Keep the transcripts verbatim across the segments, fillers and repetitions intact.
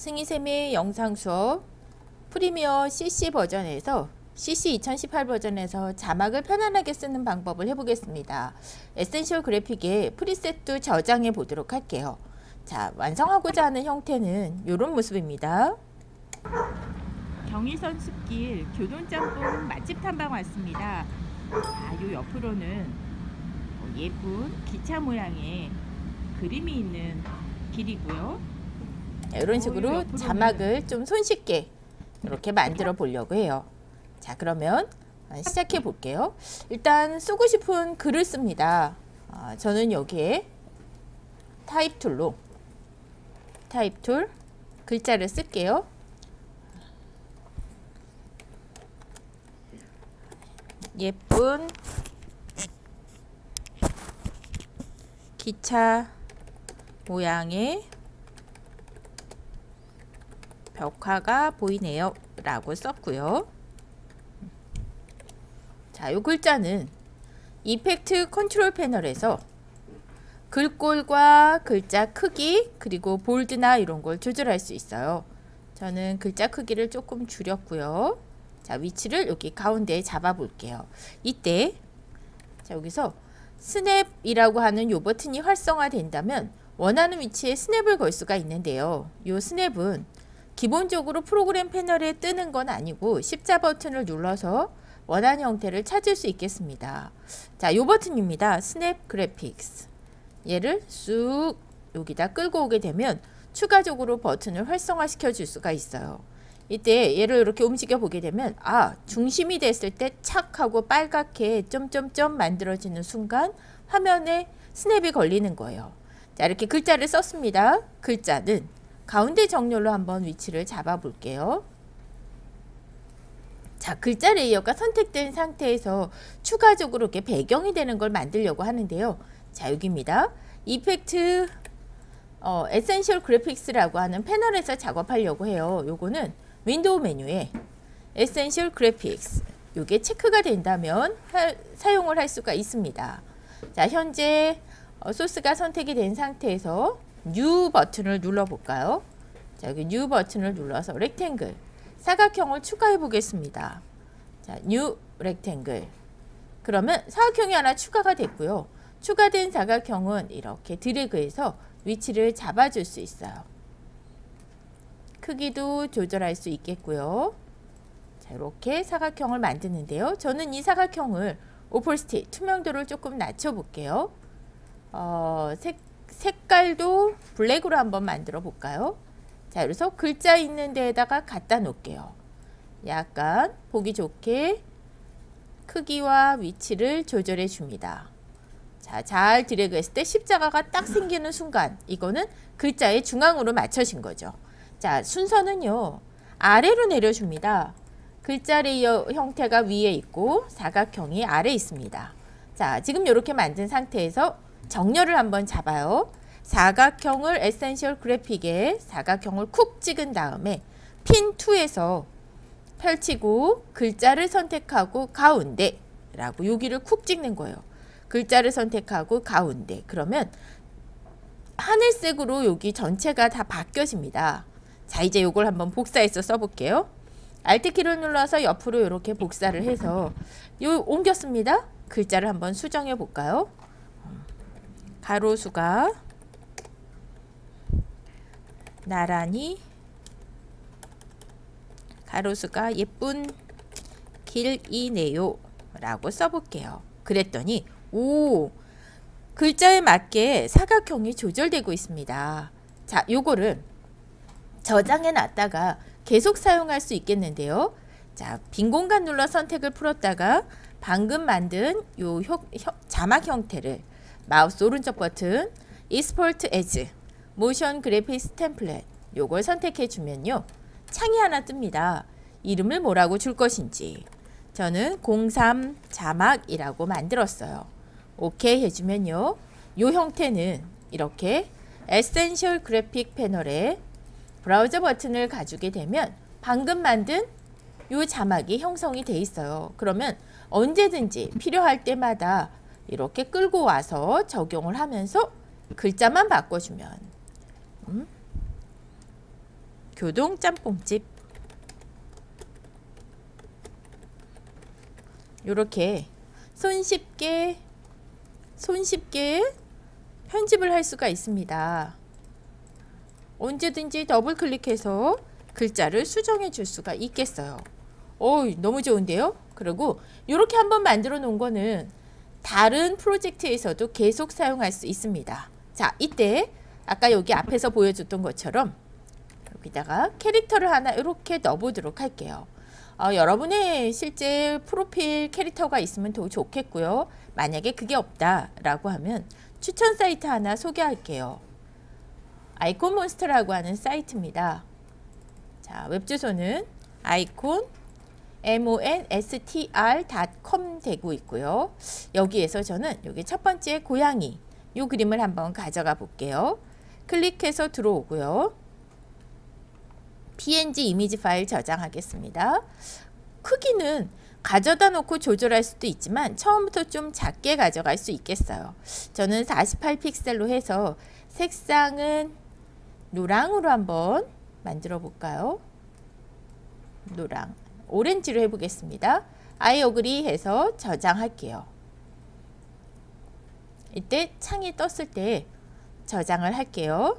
승희쌤의 영상 수업 프리미어 씨씨 버전에서 씨씨 이천십팔 버전에서 자막을 편안하게 쓰는 방법을 해보겠습니다. 에센셜 그래픽에 프리셋도 저장해 보도록 할게요. 자, 완성하고자 하는 형태는 이런 모습입니다. 경의선 숲길 교돈짬뽕 맛집 탐방 왔습니다. 자, 요 옆으로는 예쁜 기차 모양의 그림이 있는 길이고요. 이런 식으로 자막을 좀 손쉽게 이렇게 만들어 보려고 해요. 자, 그러면 시작해 볼게요. 일단 쓰고 싶은 글을 씁니다. 아, 저는 여기에 타입 툴로 타입 툴 글자를 쓸게요. 예쁜 기차 모양의 벽화가 보이네요 라고 썼고요. 자, 이 글자는 이펙트 컨트롤 패널에서 글꼴과 글자 크기 그리고 볼드나 이런 걸 조절할 수 있어요. 저는 글자 크기를 조금 줄였고요. 자, 위치를 여기 가운데에 잡아 볼게요. 이때 자, 여기서 스냅이라고 하는 요 버튼이 활성화된다면 원하는 위치에 스냅을 걸 수가 있는데요. 요 스냅은 기본적으로 프로그램 패널에 뜨는 건 아니고 십자 버튼을 눌러서 원하는 형태를 찾을 수 있겠습니다. 자, 요 버튼입니다. 스냅 그래픽스. 얘를 쑥 여기다 끌고 오게 되면 추가적으로 버튼을 활성화시켜 줄 수가 있어요. 이때 얘를 이렇게 움직여 보게 되면 아, 중심이 됐을 때 착 하고 빨갛게 점점점 만들어지는 순간 화면에 스냅이 걸리는 거예요. 자, 이렇게 글자를 썼습니다. 글자는 가운데 정렬로 한번 위치를 잡아 볼게요. 자, 글자 레이어가 선택된 상태에서 추가적으로 이렇게 배경이 되는 걸 만들려고 하는데요. 자, 여기입니다. 이펙트 어, 에센셜 그래픽스라고 하는 패널에서 작업하려고 해요. 요거는 윈도우 메뉴에 에센셜 그래픽스 요게 체크가 된다면 하, 사용을 할 수가 있습니다. 자, 현재 어, 소스가 선택이 된 상태에서 뉴 버튼을 눌러 볼까요? 자, 여기 뉴 버튼을 눌러서 렉탱글 사각형을 추가해 보겠습니다. 자, 뉴 렉탱글. 그러면 사각형이 하나 추가가 됐고요. 추가된 사각형은 이렇게 드래그해서 위치를 잡아줄 수 있어요. 크기도 조절할 수 있겠고요. 자, 이렇게 사각형을 만드는데요. 저는 이 사각형을 오폴스티 투명도를 조금 낮춰 볼게요. 어, 색, 색깔도 블랙으로 한번 만들어 볼까요? 자, 그래서 글자 있는 데에다가 갖다 놓을게요. 약간 보기 좋게 크기와 위치를 조절해 줍니다. 자, 잘 드래그 했을 때 십자가가 딱 생기는 순간 이거는 글자의 중앙으로 맞춰진 거죠. 자, 순서는요. 아래로 내려줍니다. 글자 레이어 형태가 위에 있고 사각형이 아래에 있습니다. 자, 지금 이렇게 만든 상태에서 정렬을 한번 잡아요. 사각형을 에센셜 그래픽에 사각형을 쿡 찍은 다음에 핀 이에서 펼치고 글자를 선택하고 가운데 라고 여기를 쿡 찍는 거예요. 글자를 선택하고 가운데. 그러면 하늘색으로 여기 전체가 다 바뀌어집니다. 자, 이제 요걸 한번 복사해서 써볼게요. 알트 키를 눌러서 옆으로 이렇게 복사를 해서 요 옮겼습니다. 글자를 한번 수정해 볼까요? 가로수가 나란히 가로수가 예쁜 길이네요 라고 써볼게요. 그랬더니 오, 글자에 맞게 사각형이 조절되고 있습니다. 자, 요거를 저장해 놨다가 계속 사용할 수 있겠는데요. 자, 빈 공간 눌러 선택을 풀었다가 방금 만든 요 혀, 혀, 자막 형태를 마우스 오른쪽 버튼 Export as 모션 그래픽스 템플릿 요걸 선택해 주면요. 창이 하나 뜹니다. 이름을 뭐라고 줄 것인지 저는 공삼 자막이라고 만들었어요. 오케이 해주면요. 요 형태는 이렇게 에센셜 그래픽 패널에 브라우저 버튼을 가지게 되면 방금 만든 요 자막이 형성이 돼 있어요. 그러면 언제든지 필요할 때마다 이렇게 끌고 와서 적용을 하면서 글자만 바꿔주면 음? 교동 짬뽕집. 이렇게 손쉽게 손쉽게 편집을 할 수가 있습니다. 언제든지 더블 클릭해서 글자를 수정해 줄 수가 있겠어요. 오, 너무 좋은데요? 그리고 이렇게 한번 만들어 놓은 거는 다른 프로젝트에서도 계속 사용할 수 있습니다. 자, 이때 아까 여기 앞에서 보여줬던 것처럼 여기다가 캐릭터를 하나 이렇게 넣어보도록 할게요. 어, 여러분의 실제 프로필 캐릭터가 있으면 더 좋겠고요. 만약에 그게 없다라고 하면 추천 사이트 하나 소개할게요. 아이콘 몬스터라고 하는 사이트입니다. 자, 웹 주소는 아이콘 몬스터 닷 컴 되고 있고요. 여기에서 저는 여기 첫 번째 고양이 이 그림을 한번 가져가 볼게요. 클릭해서 들어오고요. 피엔지 이미지 파일 저장하겠습니다. 크기는 가져다 놓고 조절할 수도 있지만 처음부터 좀 작게 가져갈 수 있겠어요. 저는 사십팔 픽셀로 해서 색상은 노랑으로 한번 만들어 볼까요? 노랑, 오렌지로 해보겠습니다. I agree 해서 저장할게요. 이때 창이 떴을 때 저장을 할게요.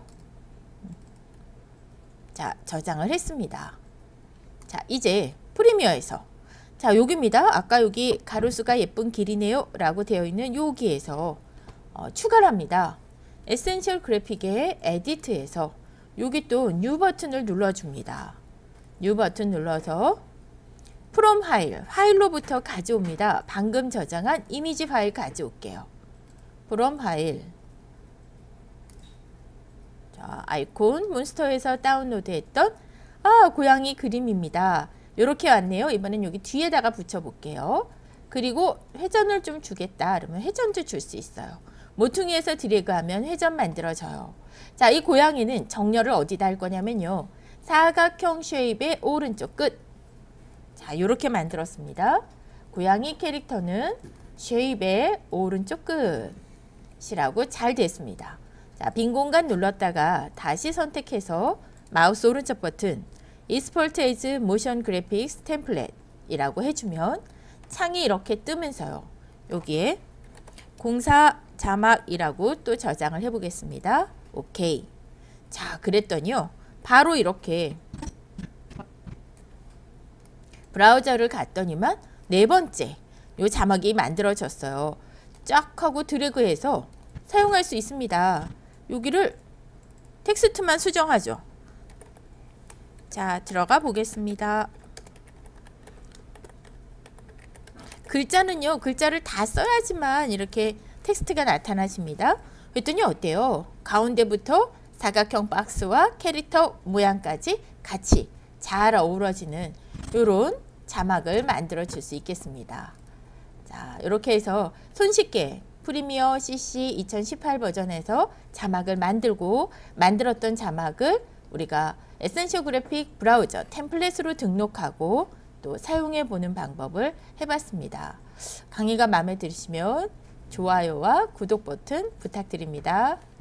자, 저장을 했습니다. 자, 이제 프리미어에서 자, 여기입니다. 아까 여기 가로수가 예쁜 길이네요 라고 되어 있는 여기에서 어, 추가를 합니다. 에센셜 그래픽의 에디트에서 여기 또 뉴 버튼을 눌러줍니다. 뉴 버튼 눌러서 프롬 파일, 파일로부터 가져옵니다. 방금 저장한 이미지 파일 가져올게요. 프롬 파일. 자, 아이콘 몬스터에서 다운로드했던 아, 고양이 그림입니다. 이렇게 왔네요. 이번엔 여기 뒤에다가 붙여볼게요. 그리고 회전을 좀 주겠다. 그러면 회전도 줄 수 있어요. 모퉁이에서 드래그하면 회전 만들어져요. 자, 이 고양이는 정렬을 어디다 할 거냐면요. 사각형 쉐입의 오른쪽 끝. 자, 이렇게 만들었습니다. 고양이 캐릭터는 쉐입의 오른쪽 끝이라고 잘 됐습니다. 자, 빈 공간 눌렀다가 다시 선택해서 마우스 오른쪽 버튼 Export as Motion Graphics Template 이라고 해주면 창이 이렇게 뜨면서요. 여기에 공사 자막이라고 또 저장을 해보겠습니다. 오케이. 자, 그랬더니요. 바로 이렇게 브라우저를 갔더니만 네 번째 요 자막이 만들어졌어요. 쫙 하고 드래그해서 사용할 수 있습니다. 여기를 텍스트만 수정하죠. 자, 들어가 보겠습니다. 글자는요, 글자를 다 써야지만 이렇게 텍스트가 나타나십니다. 그랬더니 어때요? 가운데부터 사각형 박스와 캐릭터 모양까지 같이 잘 어우러지는 이런 자막을 만들어 줄 수 있겠습니다. 자, 이렇게 해서 손쉽게 프리미어 씨씨 이천십팔 버전에서 자막을 만들고 만들었던 자막을 우리가 에센셜 그래픽 브라우저 템플릿으로 등록하고 또 사용해 보는 방법을 해봤습니다. 강의가 마음에 드시면 좋아요와 구독 버튼 부탁드립니다.